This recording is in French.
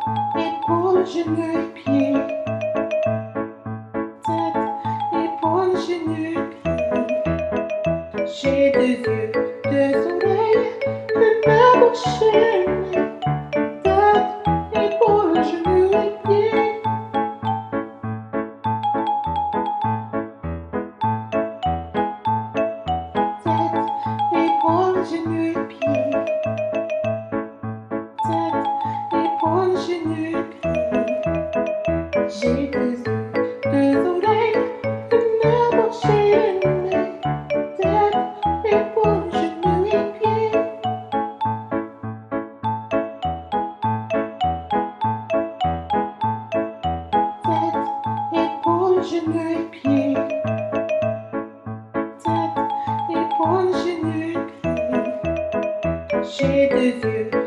épaules, genoux et pieds. Tête, épaules, genoux et pieds. J'ai deux yeux, deux oreilles, une bouche et un nez. Tête, épaules, genoux et pieds. Tête, épaules, genoux et pieds. Tête, épaules, genoux et pieds. J'ai deux yeux, deux oreilles, une bouche et un nez. Tête, épaules, genoux et pieds. Tête, épaules, genoux et pieds. Tête, épaules, genoux et pieds. J'ai deux yeux,